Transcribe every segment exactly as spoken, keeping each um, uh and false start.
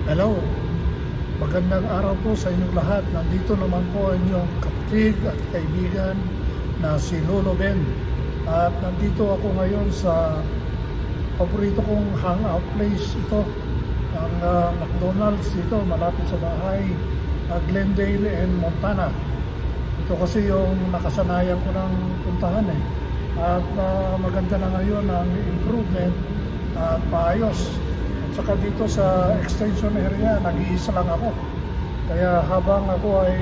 Hello, magandang araw po sa inyong lahat. Nandito naman po ang inyong kapatid at kaibigan na si Lolo Ben. At nandito ako ngayon sa paborito kong hangout place. Ito, ang uh, McDonald's dito, malapit sa bahay, uh, Glendale and Montana. Ito kasi yung nakasanayan ko ng puntahan eh. At uh, maganda na ngayon ang improvement at maayos. Saka dito sa extension area, nag-iisa lang ako. Kaya habang ako ay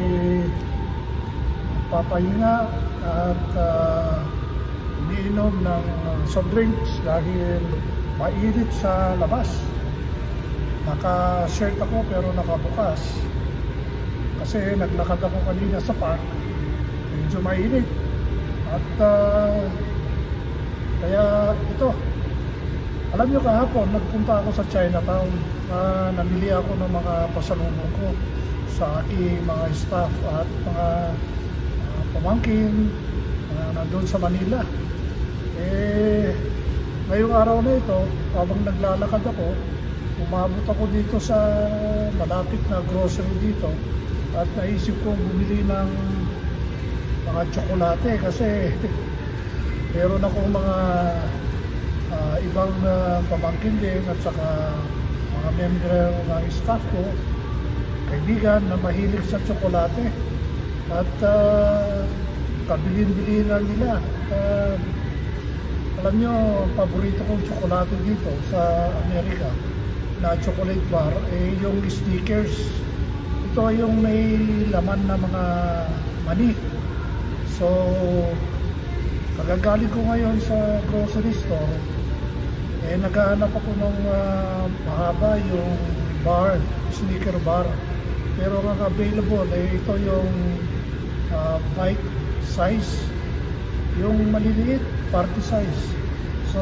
papahinga at uh, umiinom ng soft drinks dahil mainit sa labas. Naka-shirt ako pero nakabukas. Kasi naglakad ako kanina sa park. Medyo mainit. At uh, kaya ito. Alam nyo, kahapon nagpunta ako sa Chinatown. Uh, namili ako ng mga pasalubong ko sa aking mga staff at mga uh, pamangkin uh, nandun sa Manila. Eh, ngayong araw na ito, habang naglalakad ako, umabot ako dito sa malapit na grocery dito at naisip kong bumili ng mga tsokolate kasi meron akong mga Uh, ibang uh, pamangkin din at saka mga member ng staff ko, kaibigan na mahilig sa tsokolate at uh, kabilin-bilinan nila. Uh, alam nyo, paborito kong tsokolate dito sa Amerika na chocolate bar, eh yung stickers. Ito yung may laman na mga mani. So, kagagaling ko ngayon sa grocery store, eh naghahanap ako ng uh, mahaba yung bar, sneaker bar. Pero ang available, eh ito yung uh, bite size, yung maliliit, party size. So,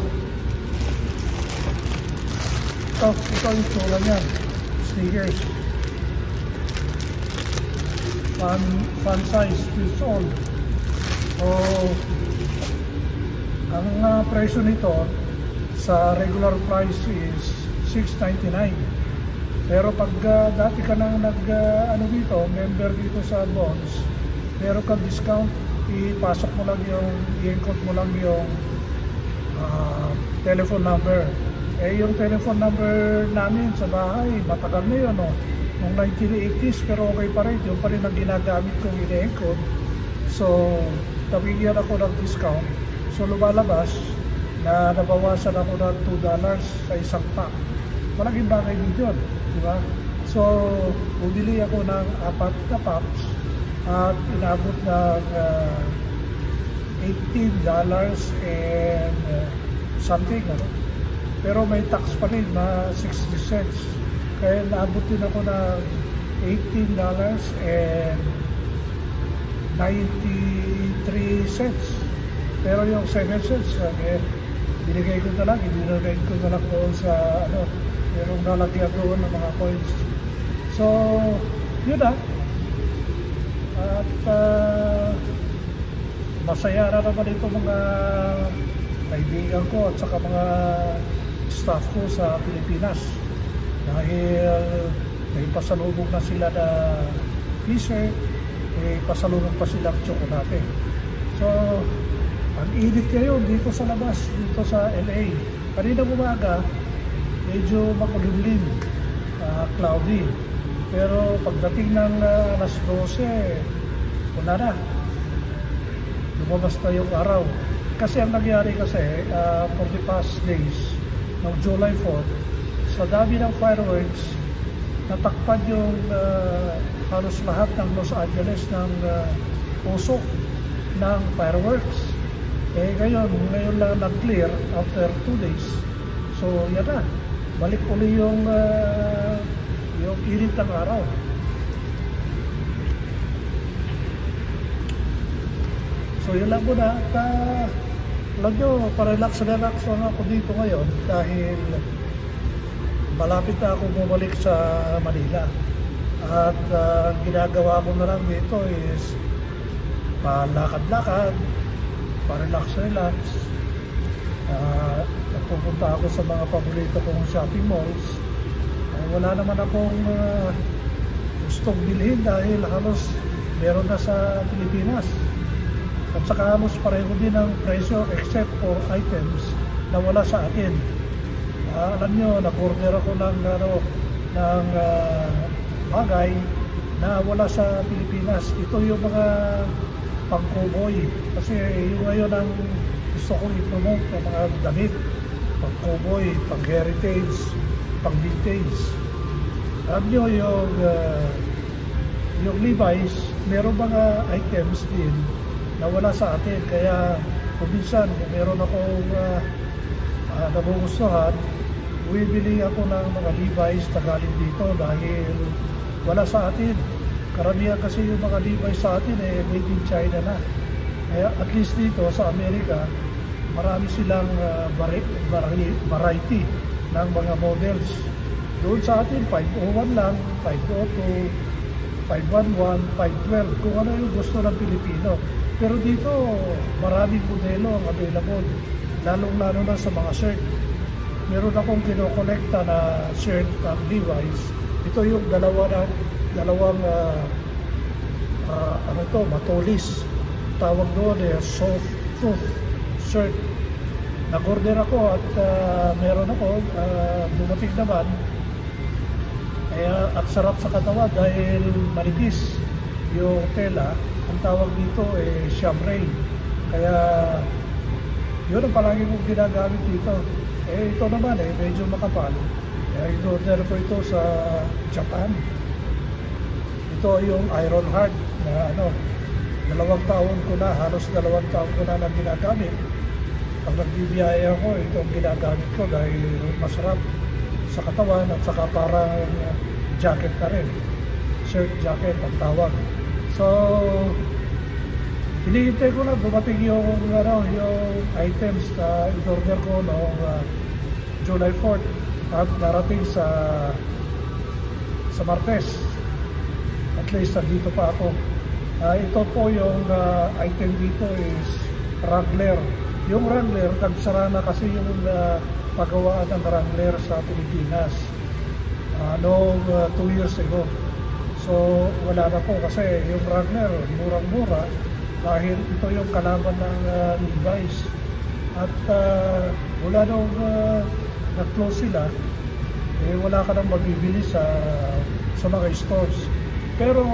ito, ito yung tsura niyan, sneakers. Fun, fun size, fits all. So, ang uh, presyo nito sa regular price is six ninety-nine. Pero pag uh, dati ka nang nag uh, ano dito, member dito sa Bonds, meron kang discount, ipasok mo lang yung i-encode mo lang yung uh, telephone number. Eh yung telephone number namin sa bahay, matagal na yun, no? Noong nineteen eighties, pero okay pa rin, yung pa rin ang ginagamit kong i-encode. So, nabigyan ako ng discount. So, lumalabas na nabawasan ako ng two dollars sa isang pack. Malaking bagay din yun, di ba? So, bumili ako ng apat na packs at inabot ng uh, eighteen dollars and uh, something. Ano? Pero may tax pa rin na sixty cents. Kaya naabot din ako ng eighteen dollars and ninety-three cents. Pero yung seven cents, eh, binigay ko na lang, ibinigay ko na lang doon sa, ano, merong nalagyan doon ng mga coins. So, yun na. At, uh, masaya na naman ito mga kaibigan ko at saka mga staff ko sa Pilipinas. Dahil may pasalubong na sila na t-shirt, eh, pasalubong pa silang tsokolate. So, ang init ngayon dito sa labas, dito sa L A. Kanina umaga, medyo makulimlim, uh, cloudy. Pero pagdating ng uh, alas dose, wala na. Lumabas na yung araw. Kasi ang nangyari kasi, uh, for the past days, ng July fourth, sa dami ng fireworks, natakpan yung uh, halos lahat ng Los Angeles ng uh, usok ng fireworks. Eh ngayon, ngayon lang nag-clear after two days. So yan na, balik uli yung uh, yung init ng araw. So yun lang muna. At uh, alam nyo, parelax na relax lang ako dito ngayon dahil malapit na ako bumalik sa Manila. At uh, ginagawa ko na lang dito is palakad-lakad, pa-relax-relax. Uh, pupunta ako sa mga paborito kong shopping malls. wala naman akong uh, gustong bilhin dahil halos meron na sa Pilipinas. At saka halos pareho din ang presyo except for items na wala sa atin. Uh, alam nyo, nag-order ako ng, ano, ng uh, bagay na wala sa Pilipinas. Ito yung mga pang-cowboy. Kasi yung ngayon ang gusto kong i-promote ng mga damit. Pang-cowboy, pang-heritage, pang-vintage. Alam nyo yung, uh, yung Levi's, meron mga items din na wala sa atin. Kaya kung minsan, kung meron akong uh, uh, nagugustuhan, bumibili ako ng mga Levi's na galing dito dahil wala sa atin. Karamihan kasi yung mga Levi's sa atin eh made in China na. Kaya at least dito sa Amerika, marami silang uh, variety ng mga models. Doon sa atin, five oh one lang, five oh two, five eleven, five twelve, kung ano yung gusto ng Pilipino. Pero dito, maraming modelo ang available, lalong-lalo na sa mga shirt. Meron akong kinokolekta na shirt ng Levi's. Ito yung dalawa na, dalawang uh, uh, ano to, matulis. Tawag doon eh, soft tooth shirt. Nag-order ako at uh, meron ako, uh, dumating naman. Kaya at sarap sa katawan dahil manipis yung tela. Ang tawag dito eh chambray. Kaya yun ang palagi kong ginagamit dito. Eh ito naman eh medyo makapal. Kaya in-order ko ito sa Japan. Ito yung Iron Heart na ano, dalawang taon ko na, halos dalawang taon ko na na ginagamit. Pag nagbibiyaya ko, ito ang ginagamit ko dahil masarap sa katawan at saka parang jacket na rin. Shirt, jacket ang tawag. So, hinihintay ko na dumating yung, ano, yung items na in-order ko noong uh, July fourth at narating sa sa Martes. At least nandito pa ako. Uh, ito po yung uh, item dito is Wrangler. Yung Wrangler, nagsara na kasi yung uh, paggawaan ng Wrangler sa Pilipinas uh, noong uh, two years ago. So wala na po kasi yung Wrangler murang-mura dahil ito yung kalaban ng uh, Levi's. At uh, wala nung uh, nag-close sila, eh, wala ka nang mabibili sa, sa mga stores. Pero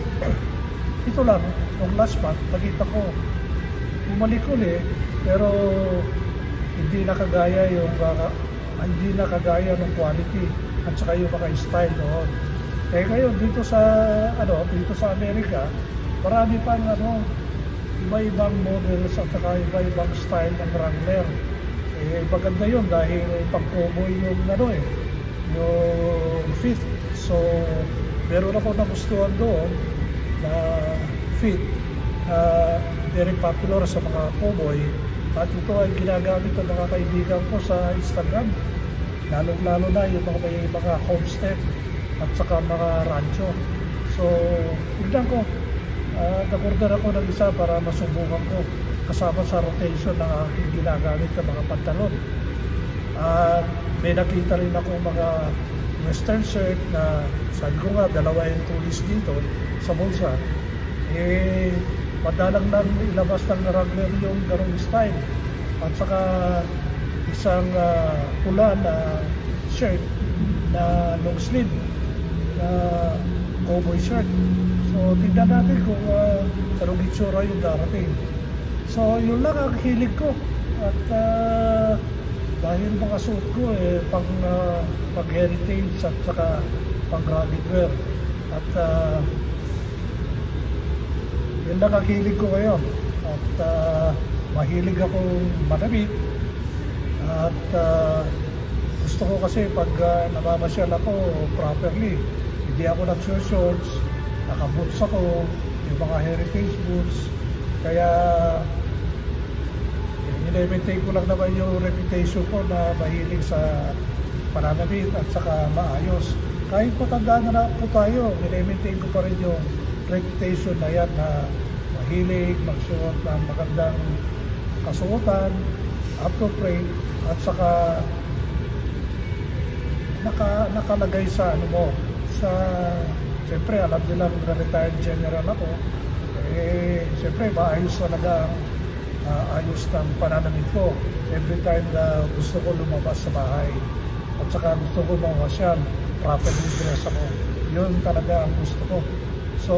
ito lang, nung last month, nakita ko, bumalik ulit, pero hindi nakagaya yung uh, hindi nakagaya ng quality at saka yung mga style noon. Eh ngayon dito sa ano, dito sa Amerika, marami pang ano, iba-ibang models at saka iba-ibang style ng Wrangler. Eh maganda yun dahil pang-cowboy yung ano eh, yung fit. So meron ako nagustuhan doon na fit, uh, very popular sa mga cowboy. At ito ay ginagamit ng mga kaibigan ko sa Instagram, lalong-lalo na yung mga, may mga homestead at saka mga rancho. So, tignan ko, uh, nag-order ako ng isa para masubukan ko kasama sa rotation ng aking ginagamit ng mga pantalon. Uh, may nakita rin ako mga western shirt na sabi ko nga, dalawa yung tulis dito sa bulsa. Eh, madalang lang ilabas ng Wrangler yung garong style. At saka isang uh, pula na shirt na long sleeve na cowboy shirt. So tignan natin kung uh, anong itsura yung darating. So yun lang ang hilig ko. At uh, dahil mga suit ko eh pang uh, pang heritage at saka pang gravid wear. At uh, yun lang ang hilig ko ngayon. At uh, mahilig akong manamit. At uh, gusto ko kasi pag uh, namamasyal ako properly, hindi ako nag-shorts, naka-boots ako, yung mga heritage boots. Kaya i-maintain ko lang naman yung reputation ko na mahilig sa pananamit at saka maayos. Kahit matanda na na po tayo, i-maintain ko pa rin yung reputation na yan na mahilig, magsuot ng magandang kasuotan, appropriate, at saka naka, nakalagay sa ano mo, sa, siyempre alam nila na retired general ako, eh, siyempre maayos talaga ang uh, ayos ng pananamit ko. Every time na gusto ko lumabas sa bahay, at saka gusto ko mamasyal, properly dress ako. Yun talaga ang gusto ko. So,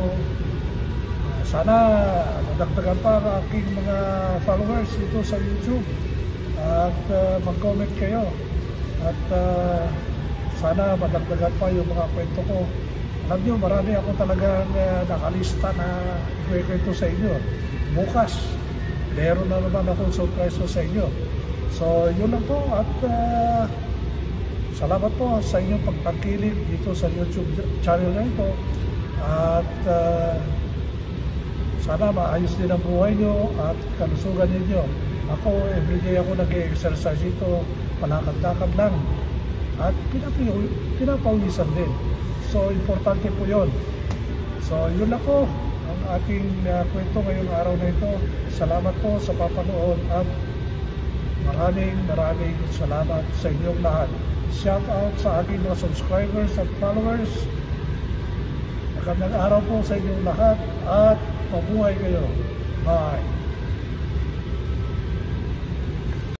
sana madagdagan pa ang aking mga followers dito sa YouTube at uh, mag-comment kayo at uh, sana madagdagan pa yung mga kwento ko. Alam nyo, marami ako talagang uh, nakalista na kwento sa inyo. Bukas, meron na naman akong surprise sa inyo. So, yun lang po at uh, salamat po sa inyong pagtangkilik dito sa YouTube channel na ito at uh, sana maayos din ang buhay nyo at kalusugan ninyo. Ako, everyday ako nag-exercise ito, palakad-lakad lang. At pinapawisan din. So, importante po yun. So, yun lang po ang ating uh, kwento ngayong araw na ito. Salamat po sa papanood at maraming maraming salamat sa inyong lahat. Shout out sa aking mga subscribers at followers. Magandang araw po sa inyong lahat at mabuhay kayo. Bye!